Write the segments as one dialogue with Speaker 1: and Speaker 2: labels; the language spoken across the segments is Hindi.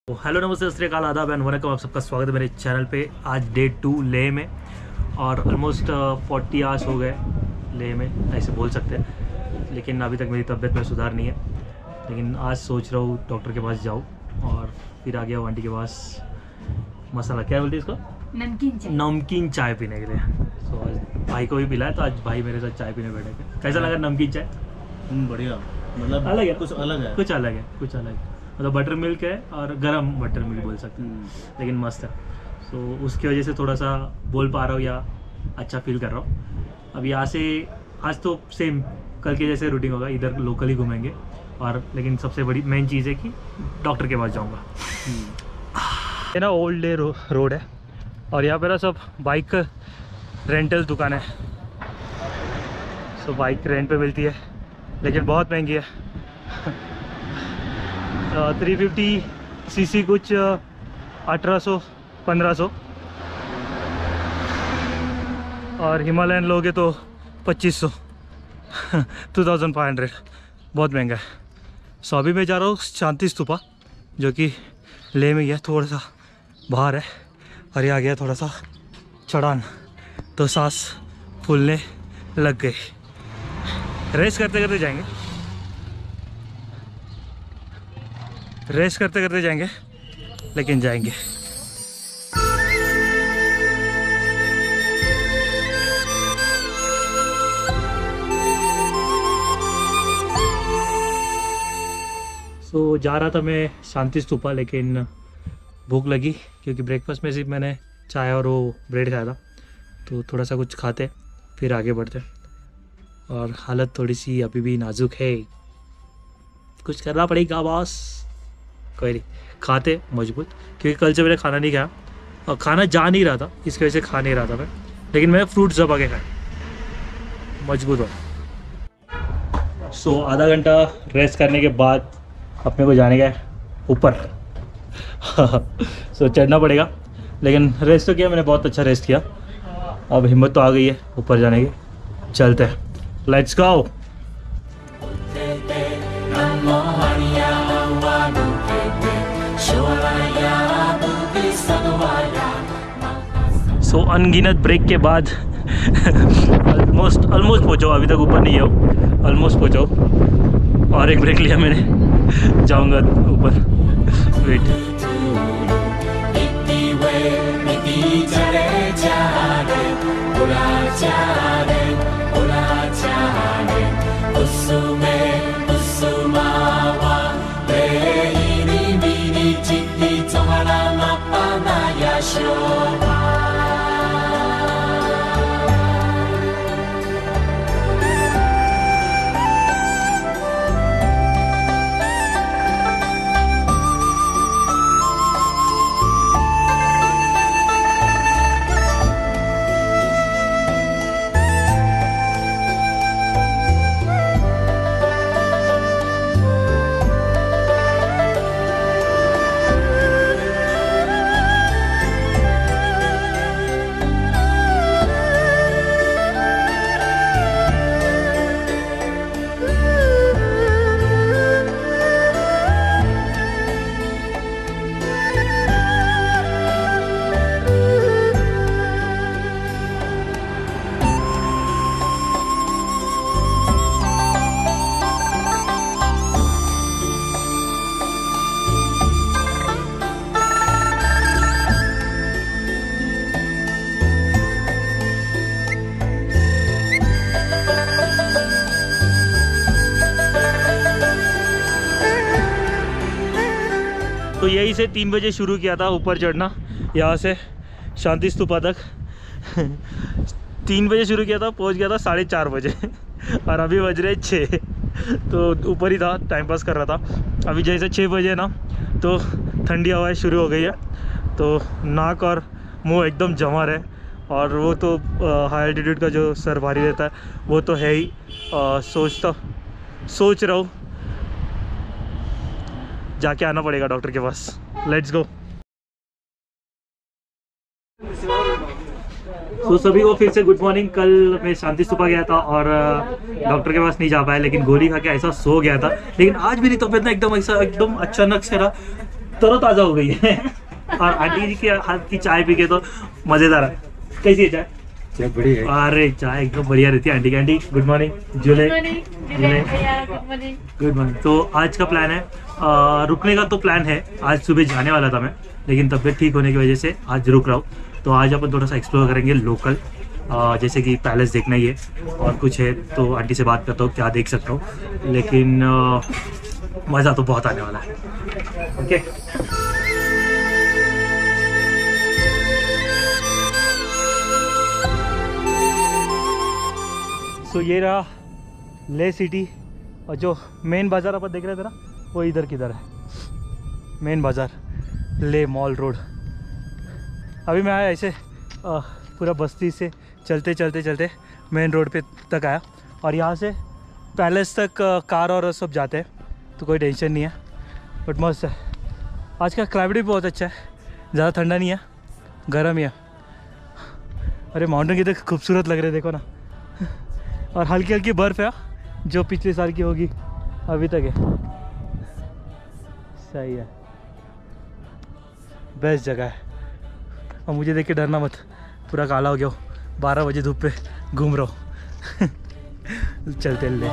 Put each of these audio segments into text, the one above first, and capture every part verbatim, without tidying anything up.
Speaker 1: हेलो नमस्ते सत श्री अकाल आदाब एंड वनकम, आप सबका स्वागत है मेरे चैनल पे। आज डे टू लेह में और ऑलमोस्ट फोर्टी आवर्स हो गए लेह में, ऐसे बोल सकते हैं। लेकिन अभी तक मेरी तबीयत में सुधार नहीं है। लेकिन आज सोच रहा हूँ डॉक्टर के पास जाऊँ और फिर आ गया हूँ आंटी के पास मसाला क्या बोलते हैं इसको,
Speaker 2: नमकीन चाय
Speaker 1: नमकीन चाय पीने के लिए। सो आज भाई को भी पिलाया, तो आज भाई मेरे साथ चाय पीने बैठे थे। कैसा लगा नमकीन चाय?
Speaker 3: बढ़िया, मतलब
Speaker 1: अलग है,
Speaker 3: कुछ अलग है,
Speaker 1: कुछ अलग है, कुछ अलग है। मतलब बटर मिल्क है और गरम बटर मिल्क बोल सकते हैं, लेकिन मस्त है। सो so, उसकी वजह से थोड़ा सा बोल पा रहा हूँ या अच्छा फील कर रहा हूँ। अब यहाँ से आज तो सेम कल के जैसे रूटीन होगा, इधर लोकल ही घूमेंगे। और लेकिन सबसे बड़ी मेन चीज़ है कि डॉक्टर के पास जाऊँगा। ये ना ओल्ड डे रो, रोड है और यहाँ पे ना सब बाइक रेंटल दुकान है। सो बाइक रेंट पे मिलती है लेकिन बहुत महंगी है। थ्री फिफ्टी सी सी कुछ अठारह सौ पंद्रह सौ और हिमालयन लोगे तो पच्चीस सौ टू थाउजेंड फाइव हंड्रेड, बहुत महंगा है। सो अभी मैं जा रहा हूँ शांति स्तूपा, जो कि लेह में ही है, थोड़ा सा बाहर है। और ये आ गया थोड़ा सा चढ़ान, तो सांस फूलने लग गई। रेस करते करते जाएंगे, रेस करते करते जाएंगे, लेकिन जाएंगे। सो so, जा रहा था मैं शांति स्तूपा, लेकिन भूख लगी क्योंकि ब्रेकफास्ट में सिर्फ मैंने चाय और वो ब्रेड खाया था। तो थोड़ा सा कुछ खाते फिर आगे बढ़ते। और हालत थोड़ी सी अभी भी नाजुक है, कुछ करना पड़ेगा बॉस। कोई नहीं, खाते मजबूत, क्योंकि कल से मैंने खाना नहीं खाया और खाना जा नहीं रहा था, इसकी वजह से खा नहीं रहा था मैं। लेकिन मैं फ्रूट सब आगे खाया, मजबूत हो। सो so, आधा घंटा रेस्ट करने के बाद अपने को जाने का ऊपर। सो so, चढ़ना पड़ेगा, लेकिन रेस्ट तो किया मैंने, बहुत अच्छा रेस्ट किया। अब हिम्मत तो आ गई है ऊपर जाने की, चलते हैं, लेट्स गो। सो so, अनगिनत ब्रेक के बाद ऑलमोस्ट ऑलमोस्ट पहुँचो, अभी तक ऊपर नहीं हो, ऑलमोस्ट पहुँचो। और एक ब्रेक लिया मैंने, जाऊँगा ऊपर, वेट। तो यहीं से तीन बजे शुरू किया था ऊपर चढ़ना, यहाँ से शांति स्तूपा तक तीन बजे शुरू किया था, पहुँच गया था साढ़े चार बजे और अभी बज रहे छः। तो ऊपर ही था, टाइम पास कर रहा था। अभी जैसे छः बजे ना, तो ठंडी हवाएं शुरू हो गई है, तो नाक और मुंह एकदम जमा रहे। और वो तो हाई एल्टीट्यूड का जो सर भारी रहता है वो तो है ही। आ, सोचता सोच रहा हूँ जाके आना पड़ेगा डॉक्टर के पास। Let's go. तो सभी को फिर से गुड मॉर्निंग। कल मैं शांति स्तूपा गया था और डॉक्टर के पास नहीं जा पाया, लेकिन गोली खा के ऐसा सो गया था। लेकिन आज मेरी तबीयत ना एकदम ऐसा एकदम अचानक से रहा, तरोताज़ा हो गई है। और आंटी जी के हाथ की चाय पी के तो मज़ेदार है। कैसी है चाय?
Speaker 3: चाय बड़ी है।
Speaker 1: अरे चाय एकदम बढ़िया रहती है। आंटी की आंटी गुड मॉर्निंग। जुले गुड मॉर्निंग। तो आज का प्लान है आ, रुकने का तो प्लान है। आज सुबह जाने वाला था मैं, लेकिन तबीयत ठीक होने की वजह से आज रुक रहा हूँ। तो आज अपन थोड़ा सा एक्सप्लोर करेंगे लोकल, आ, जैसे कि पैलेस देखना ही है और कुछ है। तो आंटी से बात करता हूँ क्या देख सकता हूँ, लेकिन मज़ा तो बहुत आने वाला है। ओके सो so, ये रहा ले सिटी, और जो मेन बाज़ार अपन देख रहे थे ना वो इधर किधर है, मेन बाज़ार ले मॉल रोड। अभी मैं आया ऐसे आ, पूरा बस्ती से चलते चलते चलते मेन रोड पे तक आया, और यहाँ से पैलेस तक आ, कार और सब जाते हैं, तो कोई टेंशन नहीं है। बट मस्त है। आज का क्लाइमेट भी बहुत अच्छा है, ज़्यादा ठंडा नहीं है, गर्म ही है। अरे माउंटेन कितने खूबसूरत लग रहे हैं, देखो ना। और हल्की हल्की बर्फ़ है जो पिछले साल की होगी अभी तक है। सही है, बेस्ट जगह है। और मुझे देख के डरना मत, पूरा काला हो गया हो, बारह बजे धूप पे घूम रहा हूँ। चलते ले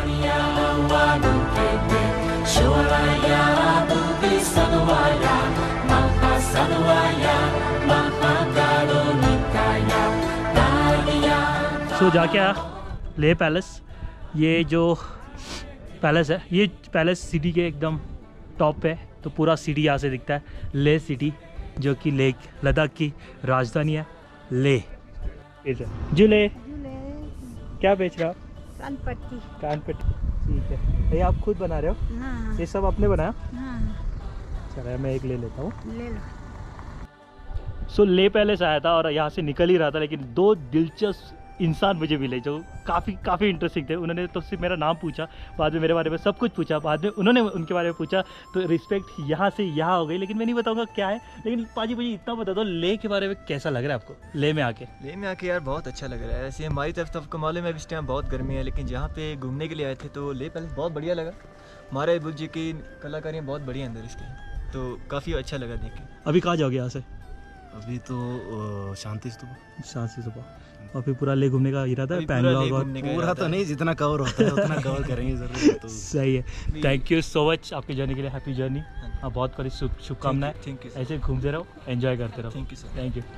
Speaker 1: सो जाके आया ले पैलेस। ये जो पैलेस है, ये पैलेस सिटी के एकदम टॉप पे है, तो पूरा सिटी यहाँ से दिखता है। ले सिटी जो कि लेह लद्दाख की राजधानी है, ले। जुले क्या बेच रहा?
Speaker 2: कान पट्टी।
Speaker 1: कान पट्टी, ठीक है। ये आप खुद बना रहे हो?
Speaker 2: हाँ।
Speaker 1: ये सब आपने बनाया?
Speaker 2: हाँ।
Speaker 1: चलो मैं एक ले लेता हूँ।
Speaker 2: ले लो।
Speaker 1: सो ले पैलेस आया था और यहाँ से निकल ही रहा था, लेकिन दो दिलचस्प इंसान मुझे मिले जो काफ़ी काफ़ी इंटरेस्टिंग थे। उन्होंने तो सिर्फ मेरा नाम पूछा, बाद में मेरे बारे में सब कुछ पूछा, बाद में उन्होंने उनके बारे में पूछा, तो रिस्पेक्ट यहाँ से यहाँ हो गई। लेकिन मैं नहीं बताऊंगा क्या है, लेकिन पाजी मुझे इतना बता दो, ले के बारे में कैसा लग रहा है आपको? ले में आके
Speaker 4: ले में आके यार बहुत अच्छा लग रहा है। ऐसे हमारी तरफ तो आपको मालूम है इस टाइम बहुत गर्मी है, लेकिन जहाँ पे घूमने के लिए आए थे तो ले पैलेस बहुत बढ़िया लगा। महाराज बुद्ध जी की कलाकारियाँ बहुत बढ़िया अंदर इसके, तो काफ़ी अच्छा लगा देख के।
Speaker 1: अभी कहाँ जाओगे यहाँ से?
Speaker 3: अभी तो शांति स्तूप।
Speaker 1: शांति स्तूप। और फिर पूरा ले घूमने का इरादा है?
Speaker 4: अभी पूरा ले
Speaker 1: पैंगोंग और
Speaker 4: घूमने का
Speaker 3: पूरा
Speaker 4: इरादा
Speaker 3: तो
Speaker 4: है।
Speaker 3: नहीं, जितना कवर होता है उतना कवर करेंगे जरूर। तो
Speaker 1: सही है। थैंक यू सो मच आपकी जर्नी के लिए। Happy journey. हाँ, बहुत बड़ी शुभकामनाएं।
Speaker 4: Thank you sir.
Speaker 1: ऐसे घूमते रहो, एंजॉय करते रहो।
Speaker 4: Thank you sir.
Speaker 1: Thank you.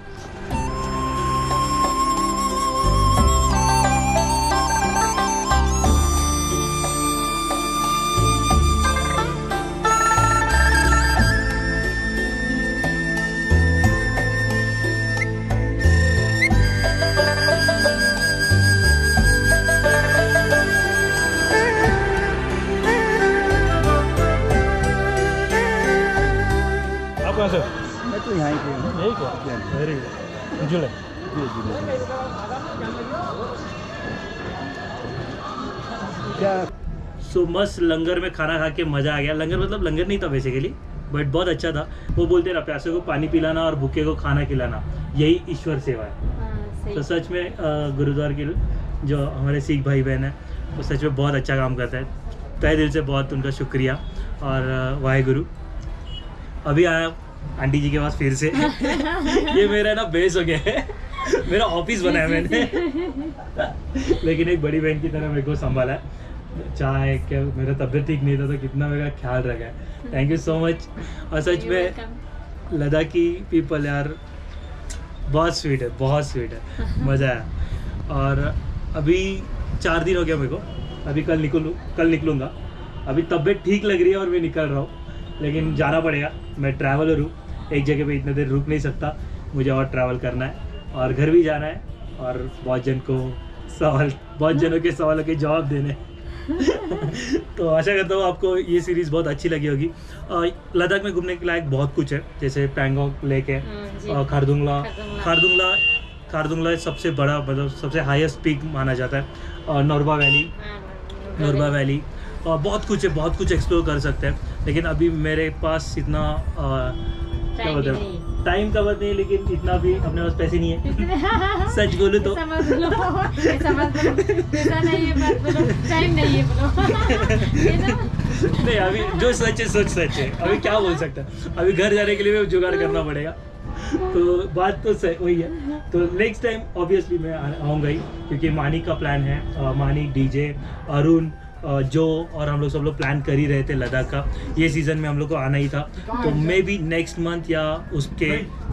Speaker 1: आप कहाँ से?
Speaker 3: मैं तो यहाँ पे हूँ।
Speaker 1: यही क्या? Very good. जुले
Speaker 3: क्या
Speaker 1: सो मस्त लंगर में खाना खा के मज़ा आ गया। लंगर मतलब लंगर नहीं था बेसिकली, बट बहुत अच्छा था। वो बोलते ना, प्यासे को पानी पिलाना और भूखे को खाना खिलाना, यही ईश्वर सेवा है। तो सच में गुरुद्वार के जो हमारे सिख भाई बहन हैं वो सच में बहुत अच्छा काम करते हैं। तहे दिल से बहुत उनका शुक्रिया और वाहेगुरु। अभी आया आंटी जी के पास फिर से। ये मेरा ना बेस हो गया है, मेरा ऑफिस बनाया मैंने। लेकिन एक बड़ी बहन की तरह मेरे को संभाला है। चाहे क्या, मेरा तबीयत ठीक नहीं था तो कितना मेरा ख्याल रखा है। Thank you so much. और सच में लद्दाखी पीपल यार बहुत स्वीट है, बहुत स्वीट है, मज़ा आया। और अभी चार दिन हो गया मेरे को, अभी कल निकलूँ कल निकलूँगा। अभी तबीयत ठीक लग रही है और मैं निकल रहा हूँ, लेकिन जाना पड़ेगा। मैं ट्रैवलर हूँ, एक जगह पे इतने देर रुक नहीं सकता, मुझे और ट्रैवल करना है और घर भी जाना है और बहुत जन को सवाल बहुत जनों के सवालों के जवाब देने। तो आशा करता हूँ आपको ये सीरीज़ बहुत अच्छी लगी होगी। लद्दाख में घूमने के लायक बहुत कुछ है, जैसे पैंगोंग लेक है, खारदुंगला खारदुंगला खारदुंगला सबसे बड़ा, मतलब सबसे हाईएस्ट पीक माना जाता है। और नोरबा वैली नोरबा वैली और बहुत कुछ है, बहुत कुछ एक्सप्लोर कर सकते हैं। लेकिन अभी मेरे पास इतना आ, क्या बोलते हैं, टाइम का बात नहीं, लेकिन इतना भी अपने पास पैसे नहीं है। सच बोलूं तो
Speaker 2: समझ लो, समझ लो, पैसा नहीं है, बात बोलो, टाइम नहीं है बोलो। ये ना
Speaker 1: नहीं अभी जो सच है सच सच है, अभी क्या बोल सकता है, अभी घर जाने के लिए भी जुगाड़ करना पड़ेगा। तो बात तो सही वही है। तो नेक्स्ट टाइम ऑब्वियसली मैं आ- आऊँगा ही, क्योंकि मानिक का प्लान है। अ, मानिक, डीजे, अरुण, अ, जो और हम लोग सब लोग प्लान कर ही रहे थे लद्दाख का। ये सीज़न में हम लोग को आना ही था, तो मे बी नेक्स्ट मंथ या उसके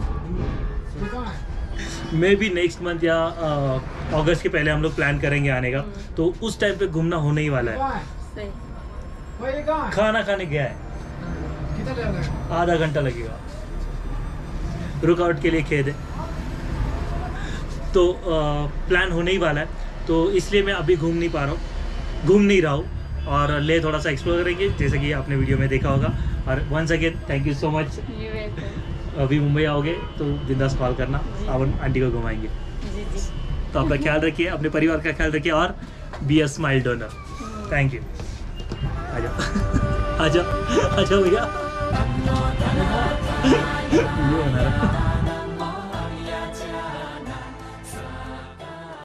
Speaker 1: मे बी नेक्स्ट मंथ या अगस्त के पहले हम लोग प्लान करेंगे आने का। तो उस टाइम पे घूमना होने ही वाला है।
Speaker 2: सही।
Speaker 1: खाना खाने गया है, आधा घंटा लगेगा, रुकआउट के लिए खेद है। तो प्लान होने ही वाला है, तो इसलिए मैं अभी घूम नहीं पा रहा हूँ, घूम नहीं रहा हूँ। और ले थोड़ा सा एक्सप्लोर करेंगे, जैसे कि आपने वीडियो में देखा होगा। और once again thank you so much.
Speaker 2: You welcome.
Speaker 1: अभी मुंबई आओगे तो बिंदास कॉल करना, सावन आंटी को घुमाएंगे।
Speaker 2: जी जी।
Speaker 1: तो अपना ख्याल रखिए, अपने परिवार का ख्याल रखिए, और be a smile donor. Thank you. आ जाओ आ जाओ आ जाओ भैया। ये बना रहा।